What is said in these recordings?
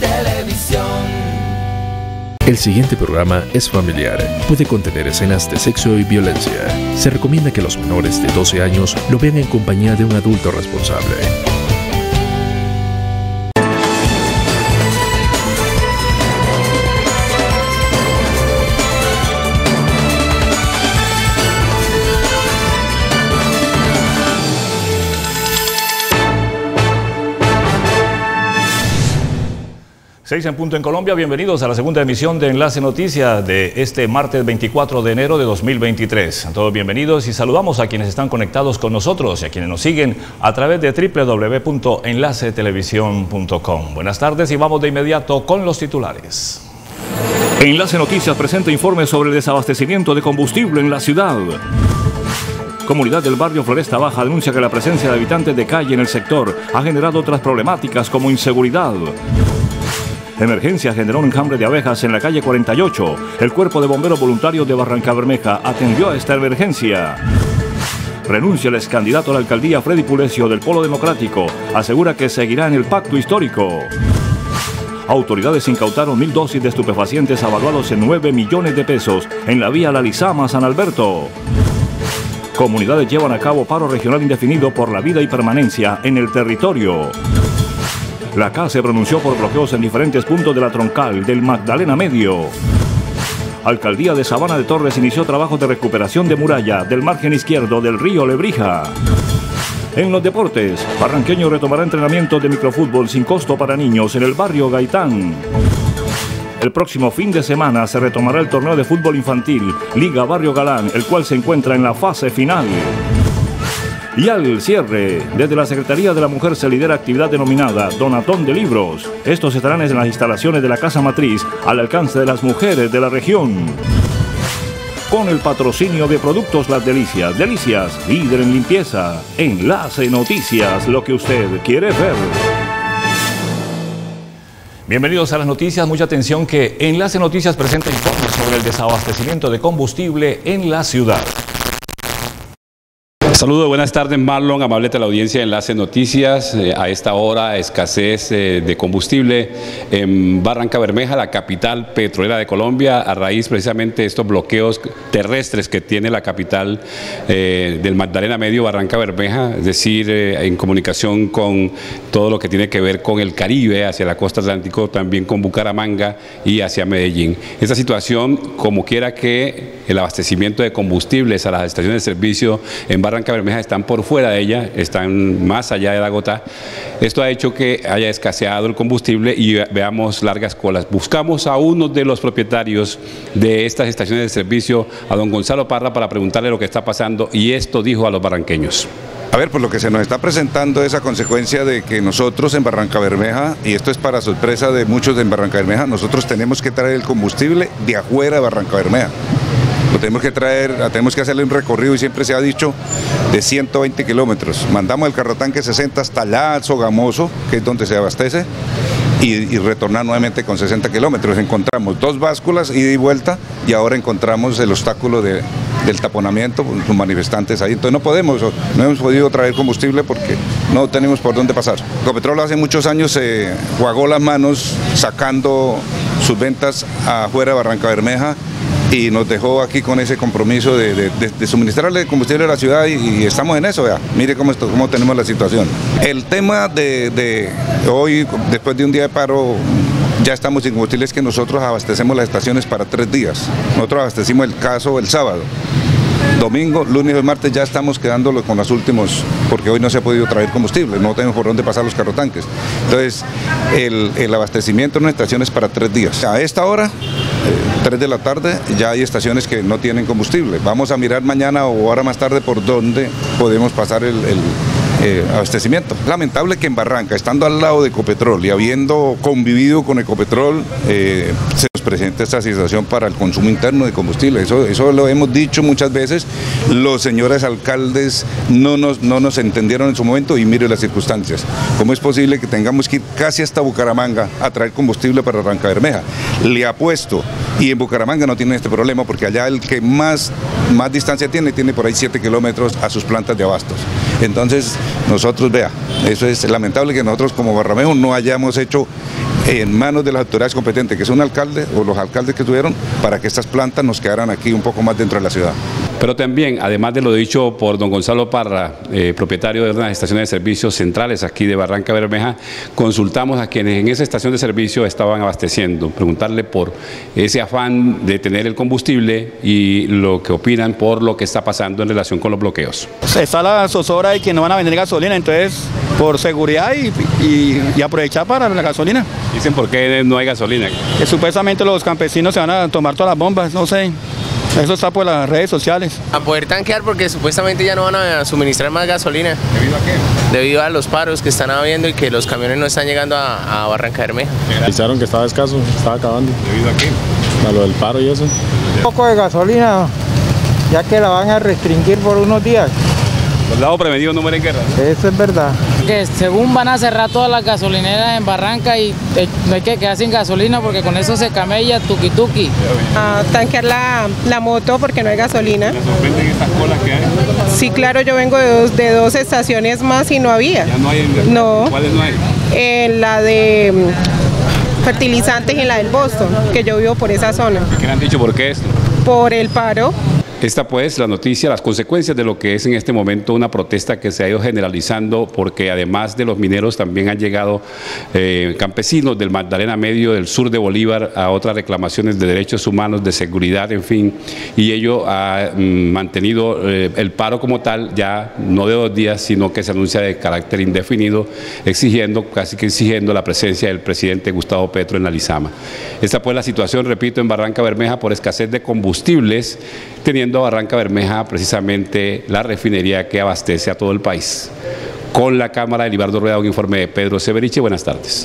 Televisión. El siguiente programa es familiar. Puede contener escenas de sexo y violencia. Se recomienda que los menores de 12 años lo vean en compañía de un adulto responsable. Seis en punto en Colombia, bienvenidos a la segunda emisión de Enlace Noticias de este martes 24 de enero de 2023. A todos bienvenidos y saludamos a quienes están conectados con nosotros y a quienes nos siguen a través de www.enlacetelevisión.com. Buenas tardes y vamos de inmediato con los titulares. Enlace Noticias presenta informes sobre el desabastecimiento de combustible en la ciudad. Comunidad del barrio Floresta Baja denuncia que la presencia de habitantes de calle en el sector ha generado otras problemáticas como inseguridad. Emergencia generó un enjambre de abejas en la calle 48. El Cuerpo de Bomberos Voluntarios de Barrancabermeja atendió a esta emergencia. Renuncia el excandidato a la alcaldía Freddy Pulecio del Polo Democrático. Asegura que seguirá en el pacto histórico. Autoridades incautaron 1000 dosis de estupefacientes avaluados en 9 millones de pesos en la vía La Lizama San Alberto. Comunidades llevan a cabo paro regional indefinido por la vida y permanencia en el territorio. La CA se pronunció por bloqueos en diferentes puntos de la troncal del Magdalena Medio. Alcaldía de Sabana de Torres inició trabajos de recuperación de muralla del margen izquierdo del río Lebrija. En los deportes, Barranqueño retomará entrenamiento de microfútbol sin costo para niños en el barrio Gaitán. El próximo fin de semana se retomará el torneo de fútbol infantil Liga Barrio Galán, el cual se encuentra en la fase final. Y al cierre, desde la Secretaría de la Mujer se lidera actividad denominada Donatón de Libros. Estos estarán en las instalaciones de la Casa Matriz, al alcance de las mujeres de la región. Con el patrocinio de Productos Las Delicias. Delicias, líder en limpieza. Enlace Noticias, lo que usted quiere ver. Bienvenidos a las noticias. Mucha atención que Enlace Noticias presenta informes sobre el desabastecimiento de combustible en la ciudad. Saludos, buenas tardes Marlon, amable teleaudiencia de Enlace Noticias. A esta hora, escasez de combustible en Barrancabermeja, la capital petrolera de Colombia, a raíz precisamente de estos bloqueos terrestres que tiene la capital del Magdalena Medio, Barrancabermeja, es decir, en comunicación con todo lo que tiene que ver con el Caribe, hacia la costa atlántico, también con Bucaramanga y hacia Medellín. Esta situación, como quiera que el abastecimiento de combustibles a las estaciones de servicio en Barrancabermeja están por fuera de ella, están más allá de la gota. Esto ha hecho que haya escaseado el combustible y veamos largas colas. Buscamos a uno de los propietarios de estas estaciones de servicio, a don Gonzalo Parra, para preguntarle lo que está pasando, y esto dijo a los barranqueños. A ver, pues lo que se nos está presentando es a consecuencia de que nosotros en Barrancabermeja, y esto es para sorpresa de muchos en Barrancabermeja, nosotros tenemos que traer el combustible de afuera de Barrancabermeja. Lo tenemos que traer, tenemos que hacerle un recorrido, y siempre se ha dicho, de 120 kilómetros. Mandamos el carrotanque 60 hasta allá, al Sogamoso, que es donde se abastece, y retornar nuevamente con 60 kilómetros. Encontramos 2 básculas, ida y vuelta, y ahora encontramos el obstáculo del taponamiento, los manifestantes ahí. Entonces no hemos podido traer combustible porque no tenemos por dónde pasar. Ecopetrol hace muchos años se jugó las manos sacando sus ventas afuera de Barrancabermeja, y nos dejó aquí con ese compromiso de suministrarle combustible a la ciudad, y estamos en eso. Mire cómo tenemos la situación. El tema de hoy, después de un día de paro, ya estamos sin combustible. Es que nosotros abastecemos las estaciones para 3 días. Nosotros abastecimos el caso el sábado. Domingo, lunes y martes ya estamos quedándolo con los últimos, porque hoy no se ha podido traer combustible, no tenemos por dónde pasar los carrotanques. Entonces, el abastecimiento en una estación es para 3 días. A esta hora, 3 de la tarde, ya hay estaciones que no tienen combustible. Vamos a mirar mañana o ahora más tarde por dónde podemos pasar el abastecimiento. Lamentable que en Barranca, estando al lado de Ecopetrol y habiendo convivido con Ecopetrol, se nos presente esta situación para el consumo interno de combustible. Eso lo hemos dicho muchas veces. Los señores alcaldes no nos entendieron en su momento, y mire las circunstancias. ¿Cómo es posible que tengamos que ir casi hasta Bucaramanga a traer combustible para Barrancabermeja? Le apuesto, y en Bucaramanga no tienen este problema, porque allá el que más distancia tiene por ahí 7 kilómetros a sus plantas de abastos. Entonces, nosotros, eso es lamentable que nosotros como Barranqueño no hayamos hecho en manos de las autoridades competentes, que es un alcalde o los alcaldes que tuvieron, para que estas plantas nos quedaran aquí un poco más dentro de la ciudad. Pero también, además de lo dicho por don Gonzalo Parra, propietario de unas estaciones de servicios centrales aquí de Barranca Bermeja, consultamos a quienes en esa estación de servicio estaban abasteciendo, preguntarle por ese afán de tener el combustible y lo que opinan por lo que está pasando en relación con los bloqueos. Está la zozobra de que no van a vender gasolina, entonces por seguridad y aprovechar para la gasolina. Dicen por qué no hay gasolina. Que supuestamente los campesinos se van a tomar todas las bombas, no sé. Eso está por las redes sociales. A poder tanquear porque supuestamente ya no van a suministrar más gasolina. ¿Debido a qué? Debido a los paros que están habiendo y que los camiones no están llegando a Barranca Bermeja. Avisaron que estaba escaso, estaba acabando. ¿Debido a qué? A lo del paro y eso. Un poco de gasolina, ya que la van a restringir por unos días. Soldado prevenido no muere en guerra. Eso es verdad. Que según van a cerrar todas las gasolineras en Barranca y no hay que quedar sin gasolina porque con eso se camella tuki-tuki. A tanquear la moto porque no hay gasolina. ¿Les sorprenden estas colas que hay? Sí, claro, yo vengo de dos estaciones más y no había. ¿Ya no hay? No. ¿Cuáles no hay? En la de fertilizantes y en la del Boston, que yo vivo por esa zona. ¿Qué le han dicho por qué esto? Por el paro. Esta pues la noticia, las consecuencias de lo que es en este momento una protesta que se ha ido generalizando porque además de los mineros también han llegado campesinos del Magdalena Medio, del sur de Bolívar a otras reclamaciones de derechos humanos, de seguridad, en fin, y ello ha mantenido el paro como tal ya no de 2 días, sino que se anuncia de carácter indefinido, casi que exigiendo la presencia del presidente Gustavo Petro en la Lizama. Esta pues la situación, repito, en Barranca Bermeja por escasez de combustibles, teniendo a Barranca Bermeja precisamente la refinería que abastece a todo el país. Con la cámara de Libardo Rueda, un informe de Pedro Severiche. Buenas tardes.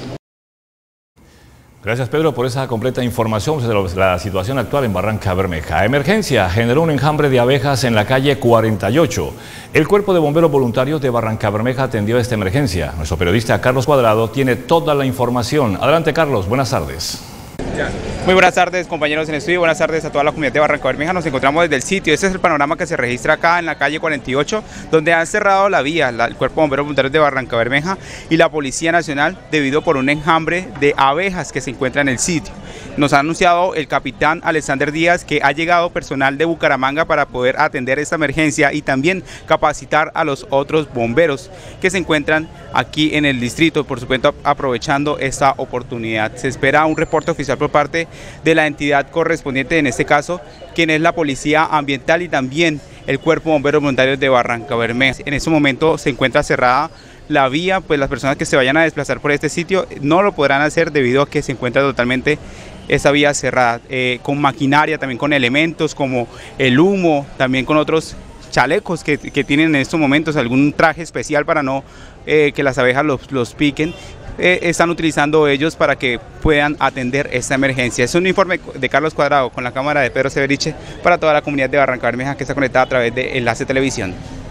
Gracias, Pedro, por esa completa información sobre la situación actual en Barranca Bermeja. Emergencia generó un enjambre de abejas en la calle 48. El Cuerpo de Bomberos Voluntarios de Barranca Bermeja atendió esta emergencia. Nuestro periodista Carlos Cuadrado tiene toda la información. Adelante, Carlos. Buenas tardes. Muy buenas tardes, compañeros en estudio, buenas tardes a toda la comunidad de Barranca Bermeja. Nos encontramos desde el sitio. Este es el panorama que se registra acá en la calle 48, donde han cerrado la vía el Cuerpo de Bomberos Voluntarios de Barranca Bermeja y la Policía Nacional debido por un enjambre de abejas que se encuentra en el sitio. Nos ha anunciado el capitán Alexander Díaz que ha llegado personal de Bucaramanga para poder atender esta emergencia y también capacitar a los otros bomberos que se encuentran aquí en el distrito, por supuesto aprovechando esta oportunidad. Se espera un reporte oficial por parte de la entidad correspondiente, en este caso, quien es la Policía Ambiental y también el Cuerpo de Bomberos Voluntarios de Barranca Bermeja. En este momento se encuentra cerrada la vía, pues las personas que se vayan a desplazar por este sitio no lo podrán hacer debido a que se encuentra totalmente esta vía cerrada, con maquinaria, también con elementos como el humo, también con otros chalecos que tienen en estos momentos, algún traje especial para no que las abejas los piquen. Están utilizando ellos para que puedan atender esta emergencia. Es un informe de Carlos Cuadrado con la cámara de Pedro Severiche para toda la comunidad de Barranca Bermeja que está conectada a través de Enlace Televisión.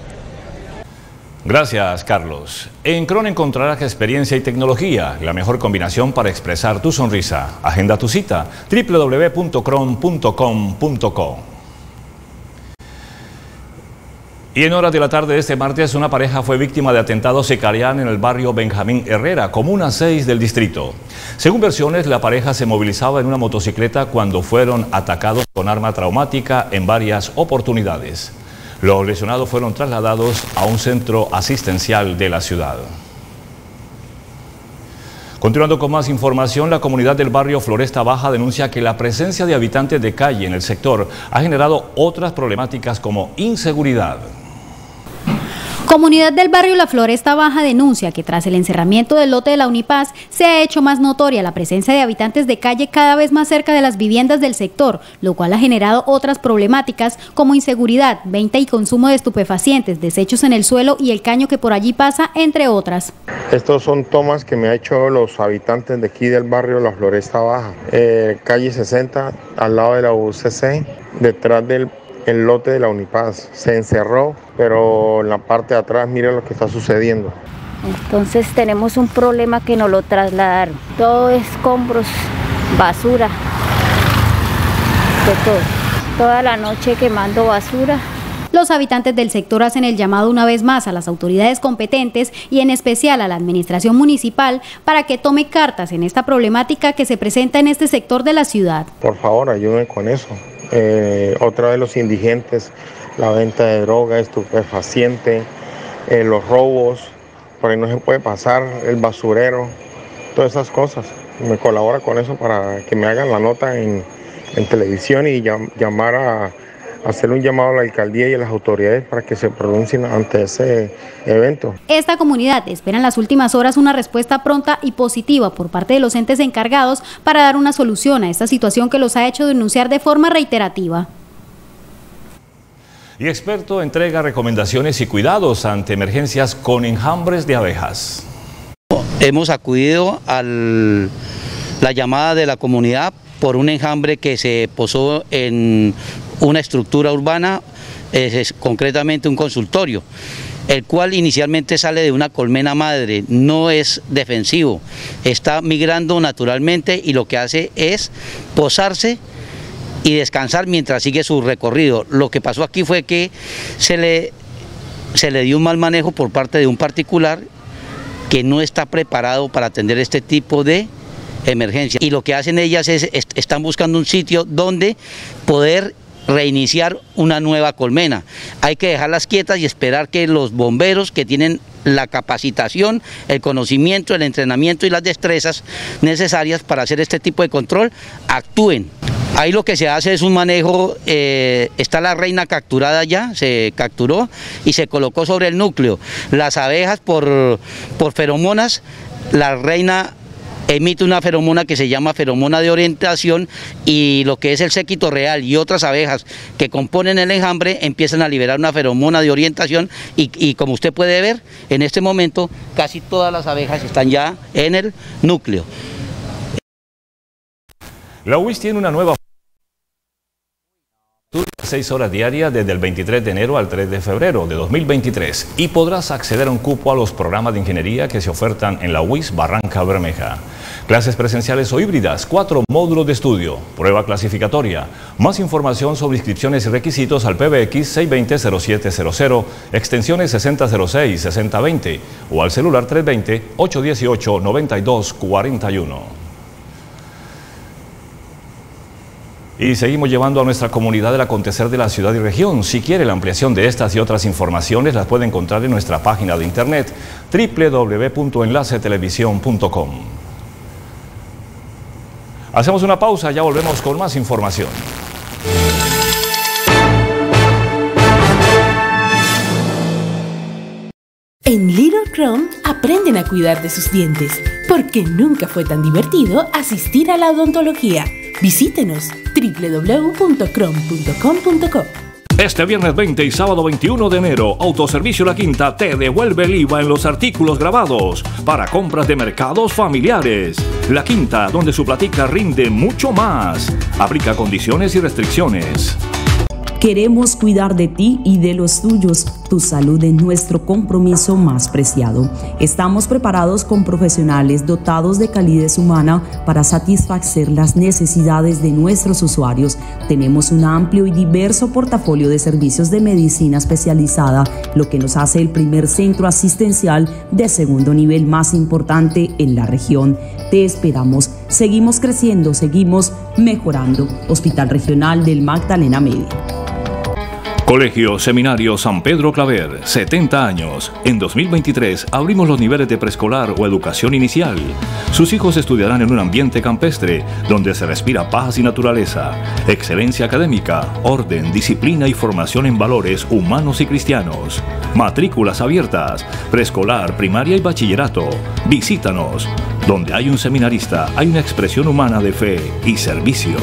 Gracias, Carlos. En Cron encontrarás experiencia y tecnología, la mejor combinación para expresar tu sonrisa. Agenda tu cita, www.cron.com.co. Y en horas de la tarde de este martes, una pareja fue víctima de atentado sicariano en el barrio Benjamín Herrera, comuna 6 del distrito. Según versiones, la pareja se movilizaba en una motocicleta cuando fueron atacados con arma traumática en varias oportunidades. Los lesionados fueron trasladados a un centro asistencial de la ciudad. Continuando con más información, la comunidad del barrio Floresta Baja denuncia que la presencia de habitantes de calle en el sector ha generado otras problemáticas como inseguridad. Comunidad del barrio La Floresta Baja denuncia que tras el encerramiento del lote de la Unipaz se ha hecho más notoria la presencia de habitantes de calle cada vez más cerca de las viviendas del sector, lo cual ha generado otras problemáticas como inseguridad, venta y consumo de estupefacientes, desechos en el suelo y el caño que por allí pasa, entre otras. Estos son tomas que me han hecho los habitantes de aquí del barrio La Floresta Baja, calle 60, al lado de la UCC, detrás del lote de la Unipaz. Se encerró, pero en la parte de atrás, mira lo que está sucediendo. Entonces tenemos un problema que nos lo trasladaron. Todo escombros, basura, de todo. Toda la noche quemando basura. Los habitantes del sector hacen el llamado una vez más a las autoridades competentes y en especial a la administración municipal para que tome cartas en esta problemática que se presenta en este sector de la ciudad. Por favor, ayúdenme con eso. Otra vez los indigentes, la venta de droga, estupefaciente, los robos, por ahí no se puede pasar, el basurero, todas esas cosas. Me colabora con eso para que me hagan la nota en televisión y llamar a hacer un llamado a la alcaldía y a las autoridades para que se pronuncien ante ese evento. Esta comunidad espera en las últimas horas una respuesta pronta y positiva por parte de los entes encargados para dar una solución a esta situación que los ha hecho denunciar de forma reiterativa. Y experto entrega recomendaciones y cuidados ante emergencias con enjambres de abejas. Hemos acudido a la llamada de la comunidad por un enjambre que se posó en una estructura urbana, concretamente un consultorio, el cual inicialmente sale de una colmena madre, no es defensivo, está migrando naturalmente y lo que hace es posarse y descansar mientras sigue su recorrido. Lo que pasó aquí fue que se le dio un mal manejo por parte de un particular que no está preparado para atender este tipo de emergencia, y lo que hacen ellas es están buscando un sitio donde poder reiniciar una nueva colmena. Hay que dejarlas quietas y esperar que los bomberos, que tienen la capacitación, el conocimiento, el entrenamiento y las destrezas necesarias para hacer este tipo de control, actúen. Ahí lo que se hace es un manejo, está la reina capturada ya, se capturó y se colocó sobre el núcleo. Las abejas por feromonas, la reina emite una feromona que se llama feromona de orientación, y lo que es el séquito real y otras abejas que componen el enjambre empiezan a liberar una feromona de orientación y como usted puede ver, en este momento casi todas las abejas están ya en el núcleo. La UIS tiene una nueva 6 horas diarias desde el 23 de enero al 3 de febrero de 2023 y podrás acceder a un cupo a los programas de ingeniería que se ofertan en la UIS Barranca Bermeja. Clases presenciales o híbridas, 4 módulos de estudio, prueba clasificatoria. Más información sobre inscripciones y requisitos al PBX 620-0700, extensiones 6006, 6020 o al celular 320-818-9241. Y seguimos llevando a nuestra comunidad el acontecer de la ciudad y región. Si quiere la ampliación de estas y otras informaciones, las puede encontrar en nuestra página de internet www.enlacetelevisión.com. Hacemos una pausa, ya volvemos con más información. En Little Crown aprenden a cuidar de sus dientes, porque nunca fue tan divertido asistir a la odontología. Visítenos www.crom.com.co. Este viernes 20 y sábado 21 de enero, Autoservicio La Quinta te devuelve el IVA en los artículos grabados para compras de mercados familiares. La Quinta, donde su platica rinde mucho más. Aplica condiciones y restricciones. Queremos cuidar de ti y de los tuyos. Tu salud es nuestro compromiso más preciado. Estamos preparados con profesionales dotados de calidez humana para satisfacer las necesidades de nuestros usuarios. Tenemos un amplio y diverso portafolio de servicios de medicina especializada, lo que nos hace el primer centro asistencial de segundo nivel más importante en la región. Te esperamos. Seguimos creciendo, seguimos mejorando. Hospital Regional del Magdalena Medio. Colegio Seminario San Pedro Claver, 70 años. En 2023 abrimos los niveles de preescolar o educación inicial. Sus hijos estudiarán en un ambiente campestre, donde se respira paz y naturaleza, excelencia académica, orden, disciplina y formación en valores humanos y cristianos. Matrículas abiertas, preescolar, primaria y bachillerato. Visítanos. Donde hay un seminarista, hay una expresión humana de fe y servicio.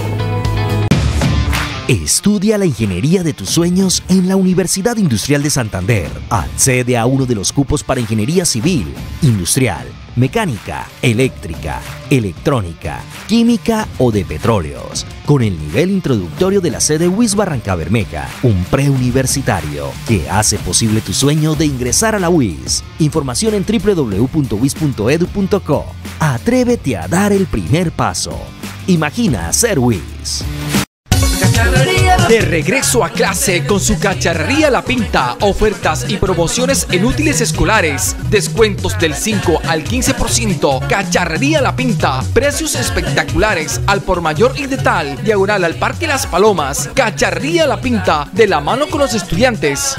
Estudia la ingeniería de tus sueños en la Universidad Industrial de Santander. Accede a uno de los cupos para ingeniería civil, industrial, mecánica, eléctrica, electrónica, química o de petróleos, con el nivel introductorio de la sede UIS Barranca Bermeja, un preuniversitario que hace posible tu sueño de ingresar a la UIS. Información en www.uis.edu.co. Atrévete a dar el primer paso. Imagina ser UIS. De regreso a clase con su Cacharrería La Pinta, ofertas y promociones en útiles escolares, descuentos del 5 al 15%. Cacharrería La Pinta, precios espectaculares al por mayor y de tal, diagonal al Parque Las Palomas. Cacharrería La Pinta, de la mano con los estudiantes.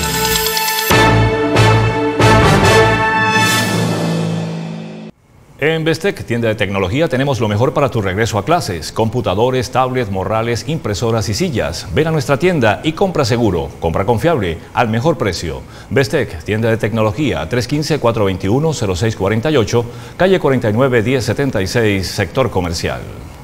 En Bestec, tienda de tecnología, tenemos lo mejor para tu regreso a clases. Computadores, tablets, morrales, impresoras y sillas. Ven a nuestra tienda y compra seguro, compra confiable, al mejor precio. Bestec, tienda de tecnología, 315-421-0648, calle 49-1076, sector comercial.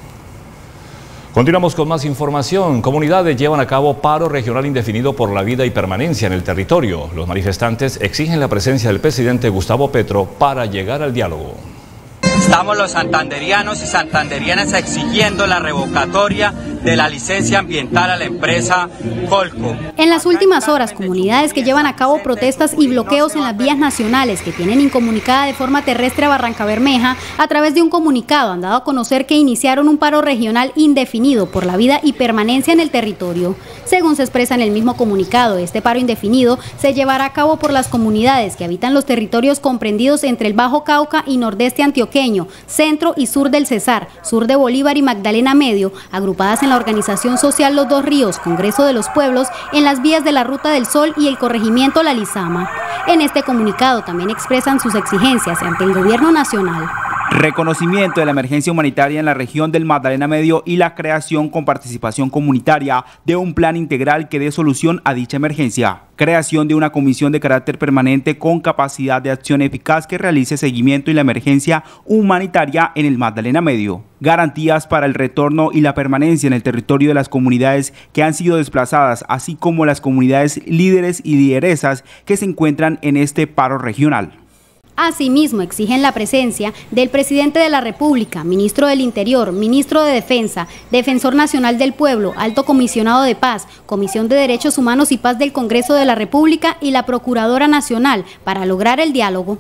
Continuamos con más información. Comunidades llevan a cabo paro regional indefinido por la vida y permanencia en el territorio. Los manifestantes exigen la presencia del presidente Gustavo Petro para llegar al diálogo. Estamos los santanderianos y santanderianas exigiendo la revocatoria de la licencia ambiental a la empresa Colco. En las últimas horas, comunidades que llevan a cabo protestas y bloqueos en las vías nacionales que tienen incomunicada de forma terrestre a Barrancabermeja, a través de un comunicado han dado a conocer que iniciaron un paro regional indefinido por la vida y permanencia en el territorio. Según se expresa en el mismo comunicado, este paro indefinido se llevará a cabo por las comunidades que habitan los territorios comprendidos entre el Bajo Cauca y Nordeste Antioqueño, centro y sur del Cesar, sur de Bolívar y Magdalena Medio, agrupadas en la organización social Los Dos Ríos, Congreso de los Pueblos, en las vías de la Ruta del Sol y el corregimiento La Lizama. En este comunicado también expresan sus exigencias ante el gobierno nacional. Reconocimiento de la emergencia humanitaria en la región del Magdalena Medio y la creación con participación comunitaria de un plan integral que dé solución a dicha emergencia. Creación de una comisión de carácter permanente con capacidad de acción eficaz que realice seguimiento y la emergencia humanitaria en el Magdalena Medio. Garantías para el retorno y la permanencia en el territorio de las comunidades que han sido desplazadas, así como las comunidades líderes y lideresas que se encuentran en este paro regional. Asimismo, exigen la presencia del presidente de la República, ministro del Interior, ministro de Defensa, defensor nacional del pueblo, alto comisionado de paz, Comisión de Derechos Humanos y Paz del Congreso de la República y la Procuradora Nacional para lograr el diálogo.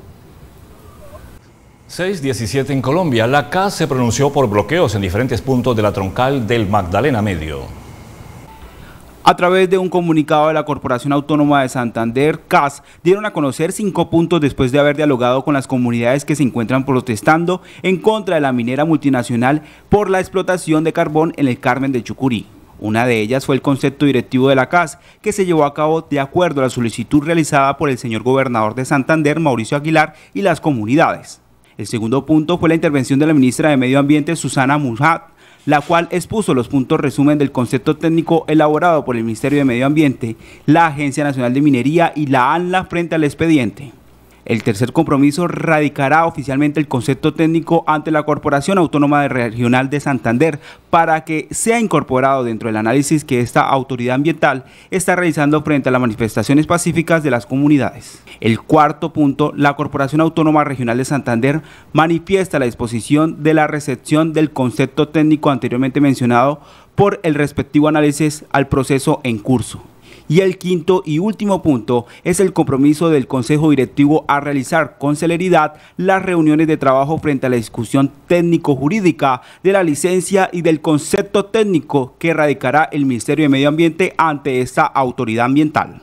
6:17 en Colombia. La CAS se pronunció por bloqueos en diferentes puntos de la troncal del Magdalena Medio. A través de un comunicado de la Corporación Autónoma de Santander, CAS, dieron a conocer 5 puntos después de haber dialogado con las comunidades que se encuentran protestando en contra de la minera multinacional por la explotación de carbón en el Carmen de Chucurí. Una de ellas fue el concepto directivo de la CAS, que se llevó a cabo de acuerdo a la solicitud realizada por el señor gobernador de Santander, Mauricio Aguilar, y las comunidades. El segundo punto fue la intervención de la ministra de Medio Ambiente, Susana Mujad, la cual expuso los puntos resumen del concepto técnico elaborado por el Ministerio de Medio Ambiente, la Agencia Nacional de Minería y la ANLA frente al expediente. El tercer compromiso radicará oficialmente el concepto técnico ante la Corporación Autónoma Regional de Santander para que sea incorporado dentro del análisis que esta autoridad ambiental está realizando frente a las manifestaciones pacíficas de las comunidades. El cuarto punto, la Corporación Autónoma Regional de Santander manifiesta la disposición de la recepción del concepto técnico anteriormente mencionado por el respectivo análisis al proceso en curso. Y el quinto y último punto es el compromiso del Consejo Directivo a realizar con celeridad las reuniones de trabajo frente a la discusión técnico-jurídica de la licencia y del concepto técnico que radicará el Ministerio de Medio Ambiente ante esta autoridad ambiental.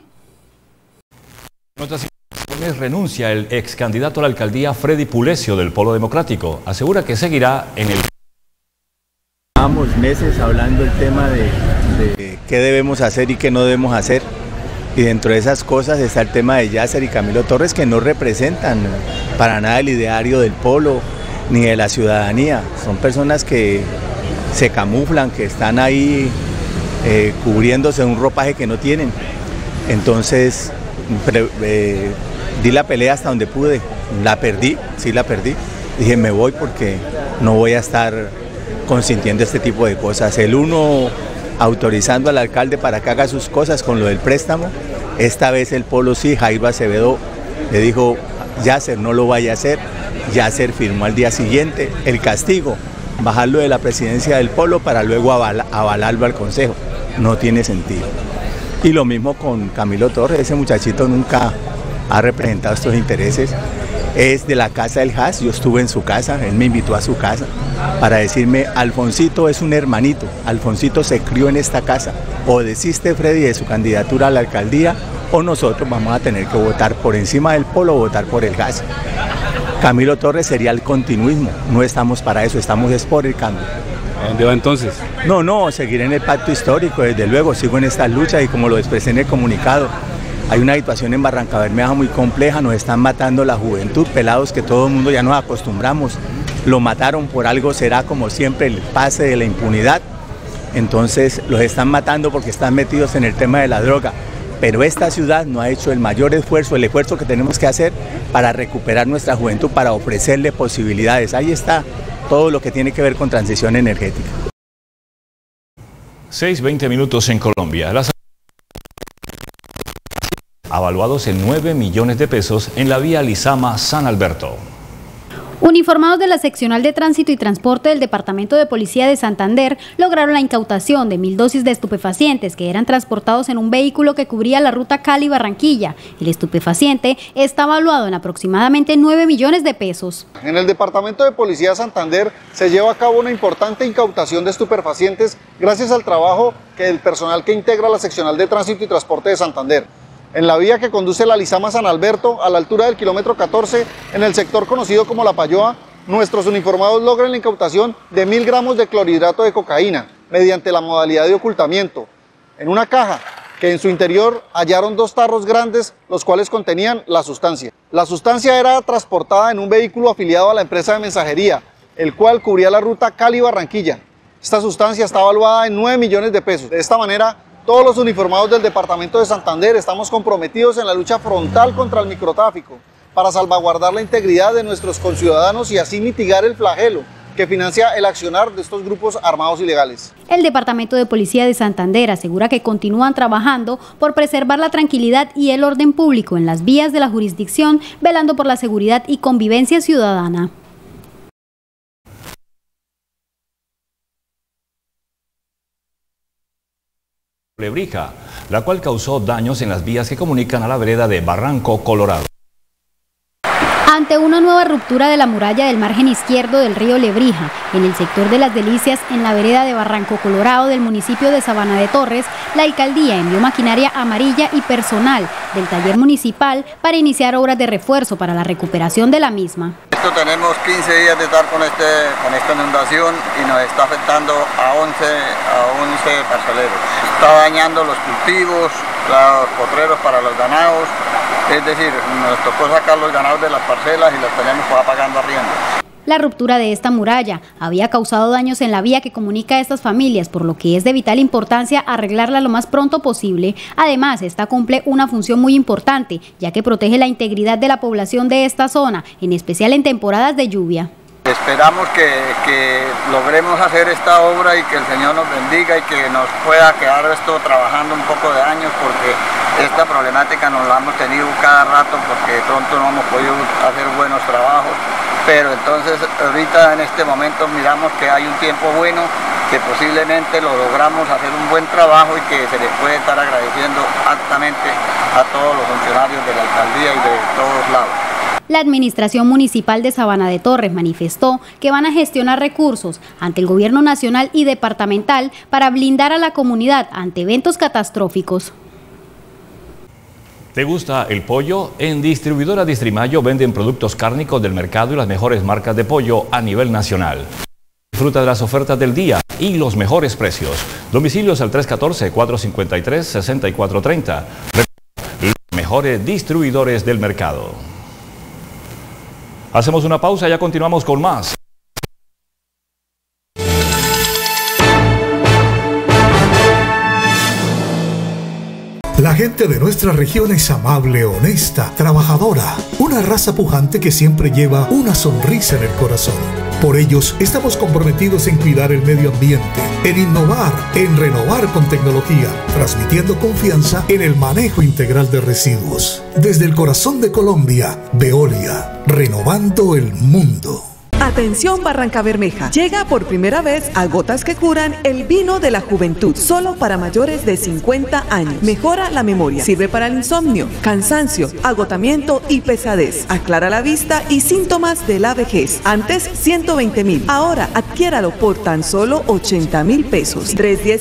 Notas renuncia el ex candidato a la alcaldía Freddy Pulecio del Polo Democrático. Asegura que seguirá en el... Llevamos meses hablando el tema de qué debemos hacer y qué no debemos hacer, y dentro de esas cosas está el tema de Yasser y Camilo Torres, que no representan para nada el ideario del Polo ni de la ciudadanía. Son personas que se camuflan, que están ahí cubriéndose un ropaje que no tienen. Entonces di la pelea hasta donde pude, la perdí, sí la perdí. Dije, me voy porque no voy a estar consintiendo este tipo de cosas. El uno autorizando al alcalde para que haga sus cosas con lo del préstamo. Esta vez el Polo sí, Jairo Acevedo le dijo, Yasser no lo vaya a hacer. Yasser firmó al día siguiente el castigo, bajarlo de la presidencia del Polo para luego avalarlo al Consejo. No tiene sentido. Y lo mismo con Camilo Torres, ese muchachito nunca ha representado estos intereses es de la casa del Haas. Yo estuve en su casa, él me invitó a su casa para decirme, Alfonsito es un hermanito, Alfonsito se crió en esta casa, o desiste Freddy de su candidatura a la alcaldía, o nosotros vamos a tener que votar por encima del Polo o votar por el Haas. Camilo Torres sería el continuismo, no estamos para eso, estamos es por el cambio. ¿A dónde va entonces? No, seguiré en el pacto histórico, desde luego, sigo en estas luchas y como lo expresé en el comunicado, hay una situación en Barrancabermeja muy compleja, nos están matando la juventud, pelados que todo el mundo ya nos acostumbramos, lo mataron por algo, será como siempre el pase de la impunidad, entonces los están matando porque están metidos en el tema de la droga, pero esta ciudad no ha hecho el mayor esfuerzo, el esfuerzo que tenemos que hacer para recuperar nuestra juventud, para ofrecerle posibilidades, ahí está todo lo que tiene que ver con transición energética. 6:20 minutos en Colombia. Avaluados en 9 millones de pesos en la vía Lizama-San Alberto. Uniformados de la Seccional de Tránsito y Transporte del Departamento de Policía de Santander lograron la incautación de 1000 dosis de estupefacientes que eran transportados en un vehículo que cubría la ruta Cali-Barranquilla. El estupefaciente está valuado en aproximadamente 9 millones de pesos. En el Departamento de Policía de Santander se lleva a cabo una importante incautación de estupefacientes gracias al trabajo del personal que integra la Seccional de Tránsito y Transporte de Santander. En la vía que conduce la Lizama-San Alberto, a la altura del kilómetro 14, en el sector conocido como La Payoa, nuestros uniformados logran la incautación de 1000 gramos de clorhidrato de cocaína, mediante la modalidad de ocultamiento, en una caja que en su interior hallaron 2 tarros grandes, los cuales contenían la sustancia. La sustancia era transportada en un vehículo afiliado a la empresa de mensajería, el cual cubría la ruta Cali-Barranquilla. Esta sustancia está valuada en 9 millones de pesos. De esta manera, todos los uniformados del Departamento de Santander estamos comprometidos en la lucha frontal contra el microtráfico para salvaguardar la integridad de nuestros conciudadanos y así mitigar el flagelo que financia el accionar de estos grupos armados ilegales. El Departamento de Policía de Santander asegura que continúan trabajando por preservar la tranquilidad y el orden público en las vías de la jurisdicción, velando por la seguridad y convivencia ciudadana. Lebrija, la cual causó daños en las vías que comunican a la vereda de Barranco Colorado. Ante una nueva ruptura de la muralla del margen izquierdo del río Lebrija, en el sector de Las Delicias, en la vereda de Barranco Colorado del municipio de Sabana de Torres, la alcaldía envió maquinaria amarilla y personal del taller municipal para iniciar obras de refuerzo para la recuperación de la misma. Tenemos 15 días de estar con esta inundación y nos está afectando a 11 parceleros. Está dañando los cultivos, los potreros para los ganados, es decir, nos tocó sacar los ganados de las parcelas y los tenemos pagando arriendo. La ruptura de esta muralla había causado daños en la vía que comunica a estas familias, por lo que es de vital importancia arreglarla lo más pronto posible. Además, esta cumple una función muy importante, ya que protege la integridad de la población de esta zona, en especial en temporadas de lluvia. Esperamos que logremos hacer esta obra y que el Señor nos bendiga y que nos pueda quedar esto trabajando un poco de años, porque esta problemática nos la hemos tenido cada rato porque de pronto no hemos podido hacer buenos trabajos, pero entonces ahorita en este momento miramos que hay un tiempo bueno, que posiblemente lo logramos hacer un buen trabajo y que se les puede estar agradeciendo altamente a todos los funcionarios de la alcaldía y de todos lados. La Administración Municipal de Sabana de Torres manifestó que van a gestionar recursos ante el Gobierno Nacional y Departamental para blindar a la comunidad ante eventos catastróficos. ¿Te gusta el pollo? En Distribuidora Distrimayo venden productos cárnicos del mercado y las mejores marcas de pollo a nivel nacional. Disfruta de las ofertas del día y los mejores precios. Domicilios al 314-453-6430. Los mejores distribuidores del mercado. Hacemos una pausa y ya continuamos con más. La gente de nuestra región es amable, honesta, trabajadora, una raza pujante que siempre lleva una sonrisa en el corazón. Por ellos estamos comprometidos en cuidar el medio ambiente, en innovar, en renovar con tecnología, transmitiendo confianza en el manejo integral de residuos. Desde el corazón de Colombia, Veolia, renovando el mundo. Atención Barrancabermeja, llega por primera vez a Gotas que Curan el vino de la juventud, solo para mayores de 50 años. Mejora la memoria, sirve para el insomnio, cansancio, agotamiento y pesadez. Aclara la vista y síntomas de la vejez. Antes 120.000, ahora adquiéralo por tan solo 80.000 pesos.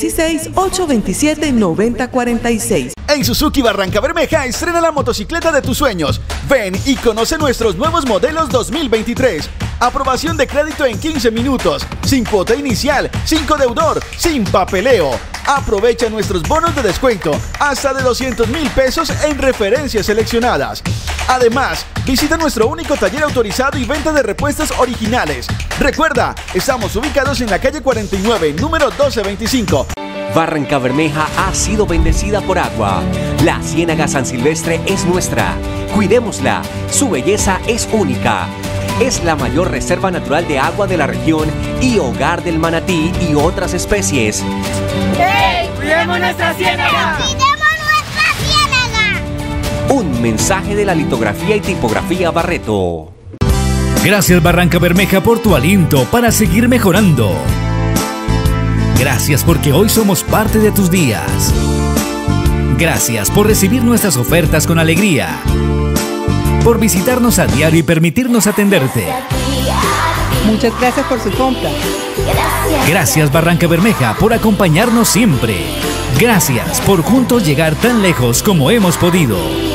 316-827-9046. En Suzuki Barrancabermeja estrena la motocicleta de tus sueños. Ven y conoce nuestros nuevos modelos 2023. Aprobación de crédito en 15 minutos, sin cuota inicial, sin codeudor, sin papeleo. Aprovecha nuestros bonos de descuento, hasta de 200.000 pesos en referencias seleccionadas. Además, visita nuestro único taller autorizado y venta de repuestos originales. Recuerda, estamos ubicados en la calle 49, número 1225. Barrancabermeja ha sido bendecida por agua. La Ciénaga San Silvestre es nuestra. Cuidémosla, su belleza es única. Es la mayor reserva natural de agua de la región y hogar del manatí y otras especies. ¡Hey! ¡Cuidemos nuestra ciénaga! ¡Cuidemos nuestra ciénaga! Un mensaje de la litografía y tipografía Barreto. Gracias Barrancabermeja por tu aliento para seguir mejorando. Gracias porque hoy somos parte de tus días. Gracias por recibir nuestras ofertas con alegría. Por visitarnos a diario y permitirnos atenderte. Muchas gracias por su compra. Gracias Barrancabermeja por acompañarnos siempre. Gracias por juntos llegar tan lejos como hemos podido.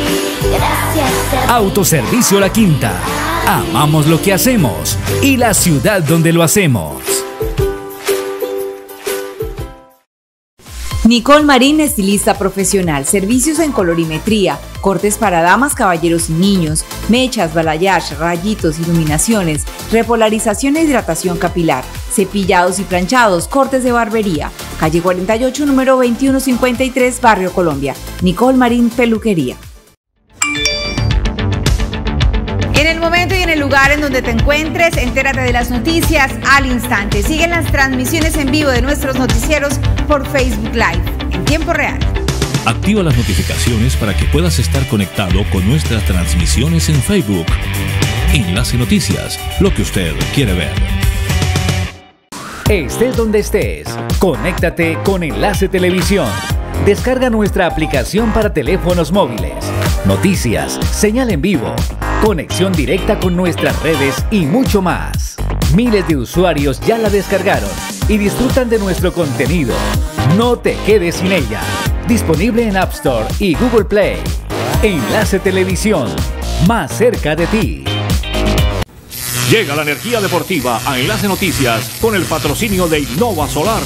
Autoservicio La Quinta. Amamos lo que hacemos y la ciudad donde lo hacemos. Nicole Marín, estilista profesional, servicios en colorimetría, cortes para damas, caballeros y niños, mechas, balayage, rayitos, iluminaciones, repolarización e hidratación capilar, cepillados y planchados, cortes de barbería. Calle 48, número 2153, Barrio Colombia. Nicole Marín Peluquería. En el momento y en el lugar en donde te encuentres, entérate de las noticias al instante. Siguen las transmisiones en vivo de nuestros noticieros por Facebook Live, en tiempo real. Activa las notificaciones para que puedas estar conectado con nuestras transmisiones en Facebook. Enlace Noticias, lo que usted quiere ver. Estés donde estés, conéctate con Enlace Televisión. Descarga nuestra aplicación para teléfonos móviles. Noticias, señal en vivo, conexión directa con nuestras redes y mucho más. Miles de usuarios ya la descargaron y disfrutan de nuestro contenido. No te quedes sin ella. Disponible en App Store y Google Play. Enlace Televisión, más cerca de ti. Llega la energía deportiva a Enlace Noticias con el patrocinio de Innova Solar.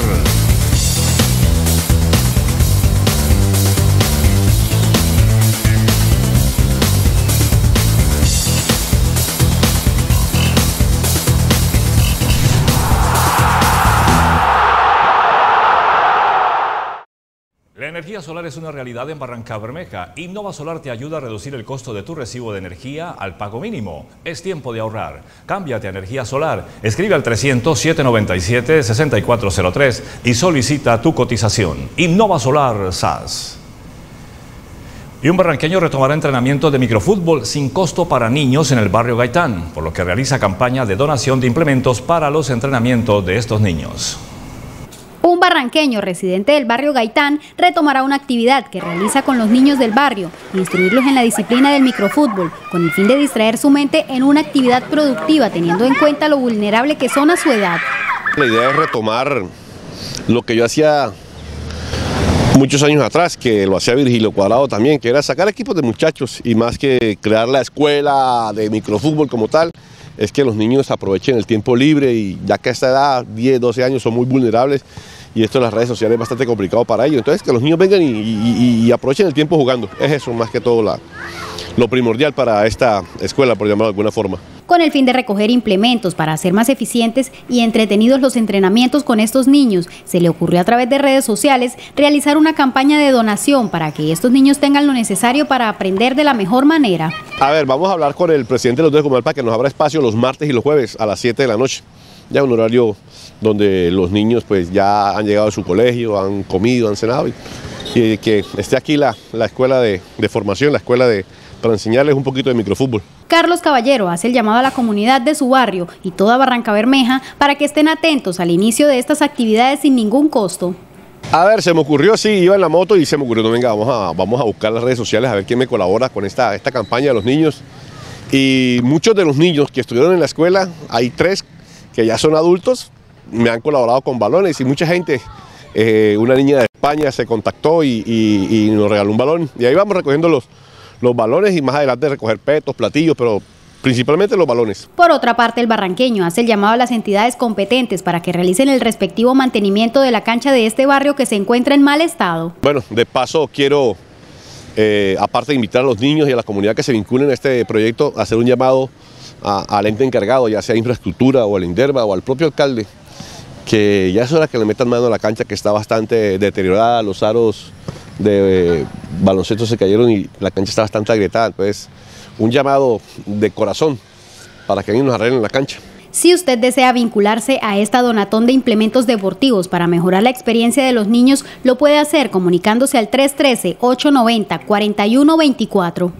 La energía solar es una realidad en Barrancabermeja. Innova Solar te ayuda a reducir el costo de tu recibo de energía al pago mínimo. Es tiempo de ahorrar. Cámbiate a energía solar. Escribe al 300-797-6403 y solicita tu cotización. Innova Solar SAS. Y un barranqueño retomará entrenamiento de microfútbol sin costo para niños en el barrio Gaitán, por lo que realiza campaña de donación de implementos para los entrenamientos de estos niños. Un barranqueño residente del barrio Gaitán retomará una actividad que realiza con los niños del barrio, instruirlos en la disciplina del microfútbol, con el fin de distraer su mente en una actividad productiva, teniendo en cuenta lo vulnerable que son a su edad. La idea es retomar lo que yo hacía muchos años atrás, que lo hacía Virgilio Cuadrado también, que era sacar equipos de muchachos y más que crear la escuela de microfútbol como tal, es que los niños aprovechen el tiempo libre y ya que a esta edad, 10, 12 años, son muy vulnerables y esto en las redes sociales es bastante complicado para ellos. Entonces que los niños vengan y aprovechen el tiempo jugando. Es eso más que todo lo primordial para esta escuela, por llamarlo de alguna forma. Con el fin de recoger implementos para hacer más eficientes y entretenidos los entrenamientos con estos niños, se le ocurrió a través de redes sociales realizar una campaña de donación para que estos niños tengan lo necesario para aprender de la mejor manera. A ver, vamos a hablar con el presidente de los Comunal para que nos abra espacio los martes y los jueves a las 7 de la noche. Ya un horario donde los niños pues ya han llegado a su colegio, han comido, han cenado y que esté aquí la escuela de formación, la escuela de para enseñarles un poquito de microfútbol. Carlos Caballero hace el llamado a la comunidad de su barrio y toda Barrancabermeja para que estén atentos al inicio de estas actividades sin ningún costo. A ver, se me ocurrió, sí, iba en la moto y se me ocurrió, no, venga, vamos a buscar las redes sociales a ver quién me colabora con esta campaña de los niños. Y muchos de los niños que estuvieron en la escuela, hay 3 que ya son adultos, me han colaborado con balones y mucha gente, una niña de España se contactó y nos regaló un balón. Y ahí vamos recogiendo los balones y más adelante recoger petos, platillos, pero principalmente los balones. Por otra parte, el barranqueño hace el llamado a las entidades competentes para que realicen el respectivo mantenimiento de la cancha de este barrio que se encuentra en mal estado. Bueno, de paso quiero, aparte de invitar a los niños y a la comunidad que se vinculen a este proyecto, hacer un llamado al ente encargado, ya sea infraestructura o al INDERVA o al propio alcalde, que ya es hora que le metan mano a la cancha que está bastante deteriorada, los aros de baloncesto se cayeron y la cancha está bastante agrietada, entonces un llamado de corazón para que alguien nos arreglen la cancha. Si usted desea vincularse a esta donatón de implementos deportivos para mejorar la experiencia de los niños, lo puede hacer comunicándose al 313-890-4124.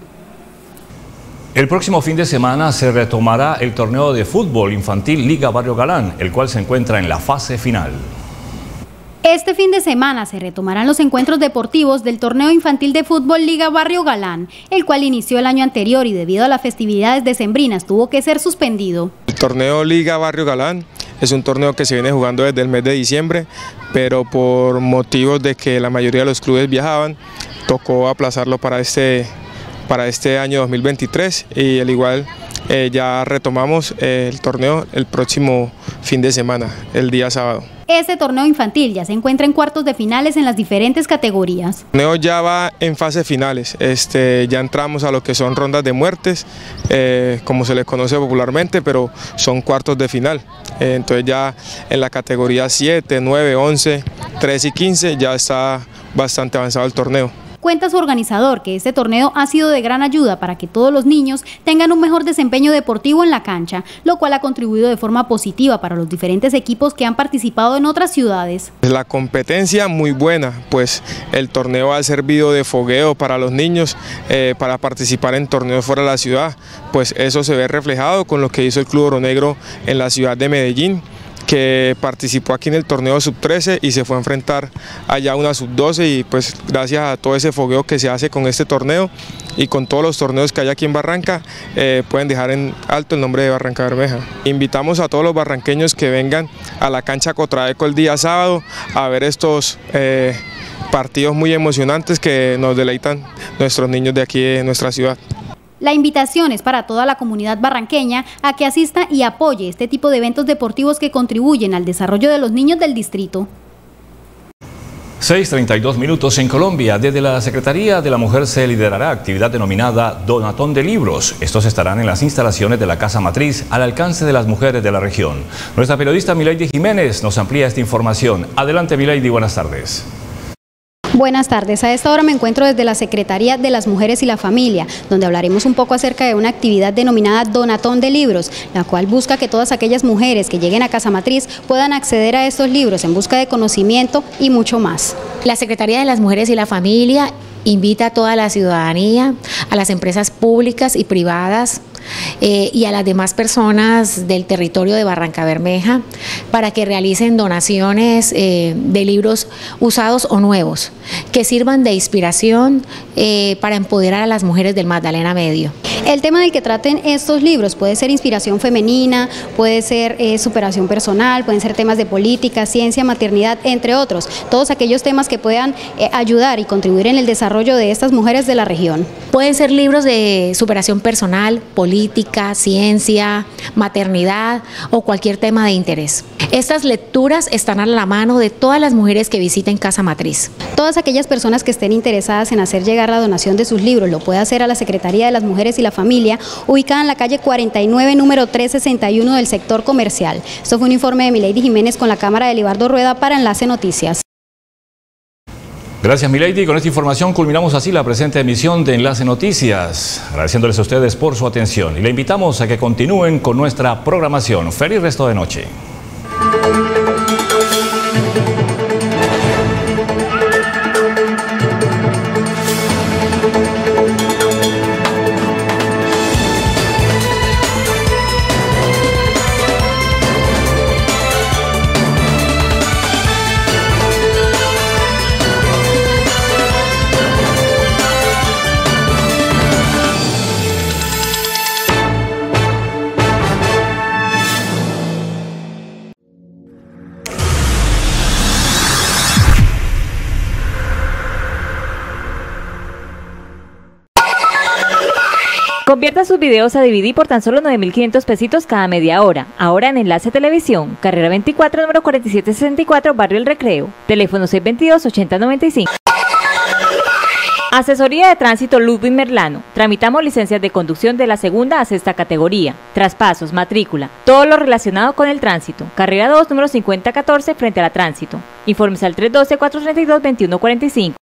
El próximo fin de semana se retomará el torneo de fútbol infantil Liga Barrio Galán, el cual se encuentra en la fase final. Este fin de semana se retomarán los encuentros deportivos del torneo infantil de fútbol Liga Barrio Galán, el cual inició el año anterior y debido a las festividades decembrinas tuvo que ser suspendido. El torneo Liga Barrio Galán es un torneo que se viene jugando desde el mes de diciembre, pero por motivos de que la mayoría de los clubes viajaban, tocó aplazarlo para este año 2023 y al igual ya retomamos el torneo el próximo fin de semana, el día sábado. Este torneo infantil ya se encuentra en cuartos de finales en las diferentes categorías. El torneo ya va en fase finales, ya entramos a lo que son rondas de muertes, como se les conoce popularmente, pero son cuartos de final. Entonces ya en la categoría 7, 9, 11, 13 y 15 ya está bastante avanzado el torneo. Cuenta su organizador que este torneo ha sido de gran ayuda para que todos los niños tengan un mejor desempeño deportivo en la cancha, lo cual ha contribuido de forma positiva para los diferentes equipos que han participado en otras ciudades. La competencia muy buena, pues el torneo ha servido de fogueo para los niños para participar en torneos fuera de la ciudad, pues eso se ve reflejado con lo que hizo el Club Oro Negro en la ciudad de Medellín, que participó aquí en el torneo sub-13 y se fue a enfrentar allá una sub-12 y pues gracias a todo ese fogueo que se hace con este torneo y con todos los torneos que hay aquí en Barranca, pueden dejar en alto el nombre de Barrancabermeja. Invitamos a todos los barranqueños que vengan a la cancha Cotradeco el día sábado a ver estos partidos muy emocionantes que nos deleitan nuestros niños de aquí de nuestra ciudad. La invitación es para toda la comunidad barranqueña a que asista y apoye este tipo de eventos deportivos que contribuyen al desarrollo de los niños del distrito. 6:32 minutos en Colombia. Desde la Secretaría de la Mujer se liderará actividad denominada Donatón de Libros. Estos estarán en las instalaciones de la Casa Matriz al alcance de las mujeres de la región. Nuestra periodista Milady Jiménez nos amplía esta información. Adelante Milady, buenas tardes. Buenas tardes, a esta hora me encuentro desde la Secretaría de las Mujeres y la Familia, donde hablaremos un poco acerca de una actividad denominada Donatón de Libros, la cual busca que todas aquellas mujeres que lleguen a Casa Matriz puedan acceder a estos libros en busca de conocimiento y mucho más. La Secretaría de las Mujeres y la Familia invita a toda la ciudadanía, a las empresas públicas y privadas, y a las demás personas del territorio de Barrancabermeja para que realicen donaciones de libros usados o nuevos que sirvan de inspiración para empoderar a las mujeres del Magdalena Medio. El tema del que traten estos libros puede ser inspiración femenina, puede ser superación personal, pueden ser temas de política, ciencia, maternidad, entre otros, todos aquellos temas que puedan ayudar y contribuir en el desarrollo de estas mujeres de la región. Pueden ser libros de superación personal, política, ciencia, maternidad o cualquier tema de interés. Estas lecturas están a la mano de todas las mujeres que visiten Casa Matriz. Todas aquellas personas que estén interesadas en hacer llegar la donación de sus libros lo puede hacer a la Secretaría de las Mujeres y la Familia, ubicada en la calle 49, número 361 del sector comercial. Esto fue un informe de Milady Jiménez con la cámara de Libardo Rueda para Enlace Noticias. Gracias Milady, con esta información culminamos así la presente emisión de Enlace Noticias, agradeciéndoles a ustedes por su atención y le invitamos a que continúen con nuestra programación. Feliz resto de noche. Convierta sus videos a DVD por tan solo 9.500 pesitos cada media hora. Ahora en Enlace Televisión, carrera 24, número 4764, Barrio El Recreo. Teléfono 622-8095. Asesoría de Tránsito Ludwig Merlano. Tramitamos licencias de conducción de la segunda a sexta categoría, traspasos, matrícula, todo lo relacionado con el tránsito. Carrera 2, número 5014, frente a la Tránsito. Informes al 312-432-2145.